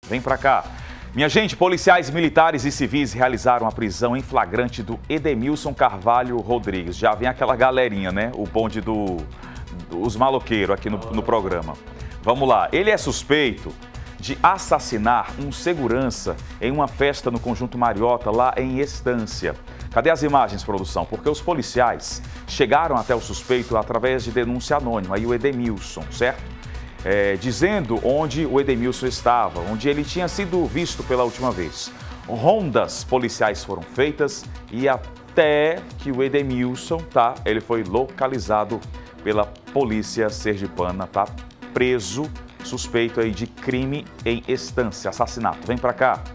Vem pra cá. Minha gente, policiais militares e civis realizaram a prisão em flagrante do Edemilson Carvalho Rodrigues. Já vem aquela galerinha, né? O bonde dos maloqueiros aqui no programa. Vamos lá. Ele é suspeito de assassinar um segurança em uma festa no Conjunto Mariota, lá em Estância. Cadê as imagens, produção? Porque os policiais chegaram até o suspeito através de denúncia anônima, aí o Edemilson, certo? Dizendo onde o Edemilson estava, onde ele tinha sido visto pela última vez. Rondas policiais foram feitas e até que o Edemilson, ele foi localizado pela polícia sergipana, preso, suspeito aí de crime em Estância, assassinato. Vem pra cá.